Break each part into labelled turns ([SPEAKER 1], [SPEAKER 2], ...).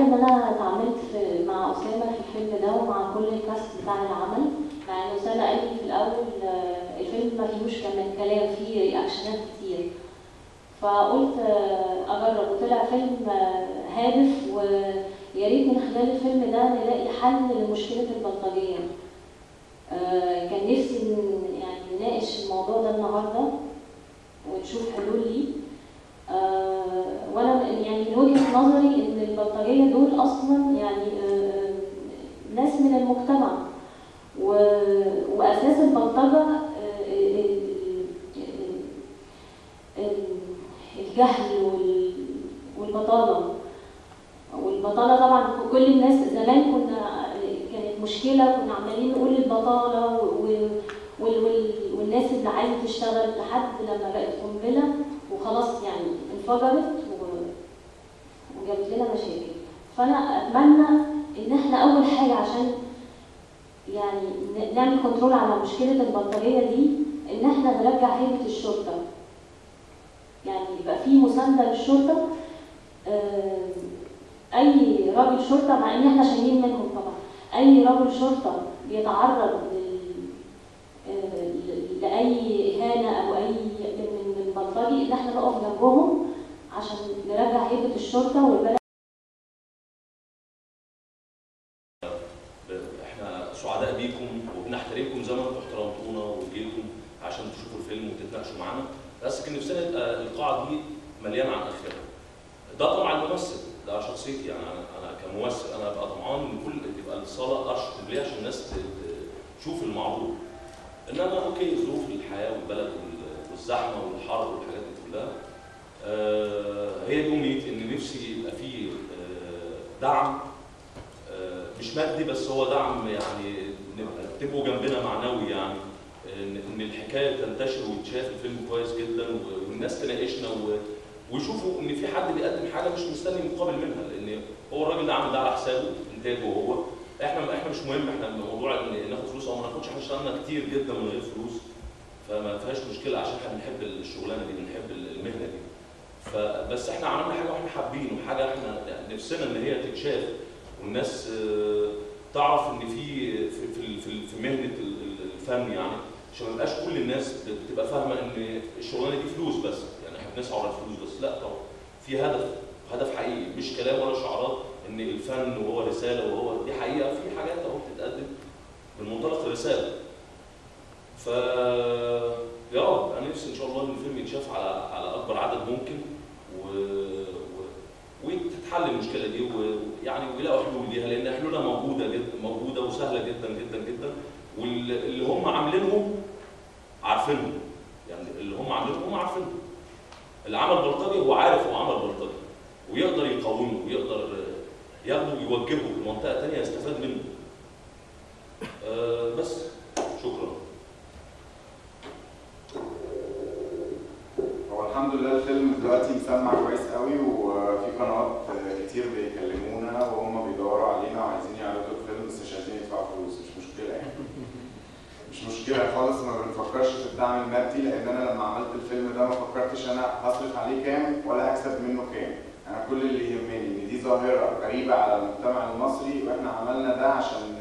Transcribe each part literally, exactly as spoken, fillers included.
[SPEAKER 1] ان انا اتعاملت في مع اسامه في الفيلم ده ومع كل الكاست بتاع العمل، مع ان اسامه قال لي في الاول الفيلم ما فيهوش كمان كلام، فيه رياكشنات كتير. فقلت اجرب، وطلع فيلم هادف، ويا ريت من خلال الفيلم ده نلاقي حل لمشكله البلطجيه. كان نفسي يعني نناقش الموضوع ده النهارده ونشوف حلول ليه. آه وانا يعني من وجهه نظري ان البلطجيه دول اصلا يعني آه ناس من المجتمع، واساس البلطجه آه الجهل والبطاله. والبطاله طبعا كل الناس زمان كنا كانت مشكله، كنا عمالين نقول البطاله والناس اللي عايزه تشتغل لحد لما بقت قنبله وخلاص يعني انفجرت وجابت لنا مشاكل. فانا اتمنى ان احنا اول حاجه عشان يعني نعمل كنترول على مشكله البلطجيه دي ان احنا نرجع هيبه الشرطه، يعني يبقى في مسانده للشرطه. اي راجل شرطه، مع ان احنا شايلين منهم طبعا، اي راجل شرطه بيتعرض لاي اهانه او اي من البلطجي ان احنا نقف جنبهم عشان نرجع هيبه الشرطه والبلد.
[SPEAKER 2] احنا سعداء بيكم وبنحترمكم زي ما انتم احترمتونا وجيتوا عشان تشوفوا الفيلم وتتناقشوا معانا، بس كان نفسنا يبقى القاعه دي مليانه عن اخرها. ده طبعا الممثل، ده شخصيتي يعني انا انا كممثل انا ببقى طمعان ان كل تبقى الصاله اشرف ليه عشان الناس تشوف المعروض. انما اوكي ظروف الحياه والبلد والزحمه والحر والحاجات دي كلها، آه هي دي امنيتي، ان نفسي يبقى فيه آه دعم آه مش مادي بس، هو دعم يعني نبقى تبقوا جنبنا معنوي، يعني ان الحكايه تنتشر ويتشاف الفيلم كويس جدا والناس تناقشنا ويشوفوا ان في حد بيقدم حاجه مش مستني مقابل منها، لان هو الراجل ده عامل ده على حسابه انتاجه هو. احنا احنا مش مهم، احنا الموضوع ان ناخد فلوس او ما ناخدش، احنا اشتغلنا كتير جدا من غير فلوس فما فيهاش مشكله عشان احنا بنحب الشغلانه دي، بنحب المهنه دي. فبس احنا عملنا حاجه واحنا حابين وحاجه احنا نفسنا ان هي تتشاف والناس تعرف ان في في في, في مهنه الفن، يعني عشان ما يبقاش كل الناس بتبقى فاهمه ان الشغلانه دي فلوس بس، يعني احنا بنسعى على الفلوس بس، لا طبعا في هدف، هدف حقيقي مش كلام ولا شعارات ان الفن وهو رساله، وهو دي حقيقه في حاجات اهو بتتقدم من منطلق الرساله. ف يا رب انا نفسي ان شاء الله ان الفيلم يتشاف على على اكبر عدد ممكن و... و... وتتحل المشكله دي، ويعني ويلاقوا حلول ليها، لان حلولها موجوده جدا، موجوده وسهله جدا جدا جدا، واللي هم عاملينهم عارفينهم، يعني اللي هم عاملينهم هم عارفينهم. اللي عمل بلطجي هو عارف هو عمل بلطجي ويقدر يقاومه ويقدر ياخده ويوجهه لمنطقه ثانيه يستفاد منه. أه بس شكرا.
[SPEAKER 3] هو الحمد لله الفيلم دلوقتي مسمع كويس قوي، وفي قنوات كتير بيكلمونا وهم بيدوروا علينا وعايزين يعرضوا الفيلم بس مش عايزين يدفعوا فلوس، مش مشكله يعني. مش مشكله خالص، ما بنفكرش في الدعم المادي، لان انا لما عملت الفيلم ده ما فكرتش انا هصرف عليه كام ولا هكسب منه كام. انا كل اللي يهمني ان دي ظاهره غريبه على المجتمع المصري، واحنا عملنا ده عشان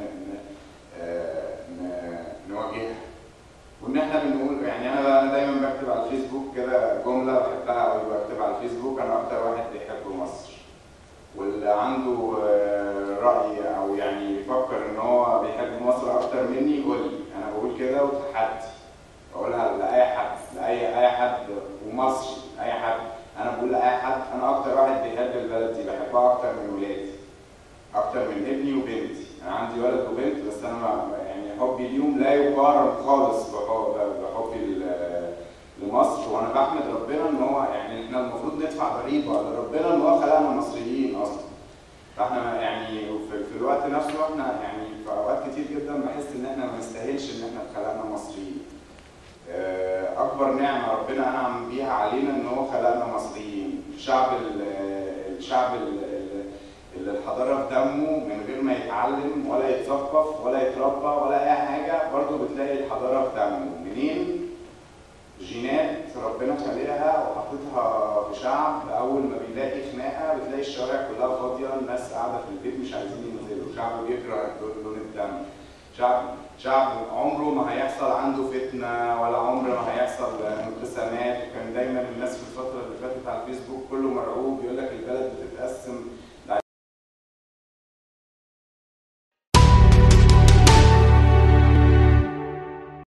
[SPEAKER 3] نواجهها. وان احنا بنقول يعني انا دايما بكتب على الفيسبوك كده جمله بحبها قوي، بكتب على الفيسبوك انا اكتر واحد بيحب مصر، واللي عنده راي او يعني يفكر ان هو بيحب مصر اكتر مني يقول لي. انا بقول كده وتحدي، بقولها لاي حد، لاي اي حد ومصري، اي حد. انا بقول لاي حد انا اكتر واحد بيحب البلد دي، بحبها اكتر من ولادي، اكتر من ابني وبنتي. انا عندي ولد وبنت بس انا يعني حبي ليهم لا يقارن خالص بحبي لمصر. وانا بحمد ربنا ان هو يعني احنا المفروض ندفع ضريبه لربنا ان هو خلقنا مصريين اصلا. فاحنا يعني في الوقت نفسه احنا يعني في اوقات كتير جدا بحس ان احنا ما نستاهلش ان احنا اتخلقنا مصريين. اكبر نعمه ربنا انعم بيها علينا ان هو خلقنا مصريين. الشعب الشعب اللي الحضاره في دمه من غير ما يتعلم ولا يتثقف ولا يتربى ولا اي حاجه، برضه بتلاقي الحضاره في دمه. منين؟ جينات ربنا خلقها وحطتها في شعب اول ما بيلاقي خناقه بتلاقي الشوارع كلها فاضيه، الناس قاعده في البيت مش عايزين ينزلوا، شعب بيكره لون الدم، شعب شعب عمره ما هيحصل عنده فتنه ولا عمره ما هيحصل انقسامات. وكان دايما الناس في الفتره اللي فاتت على الفيسبوك كله مرعوب، يقول لك البلد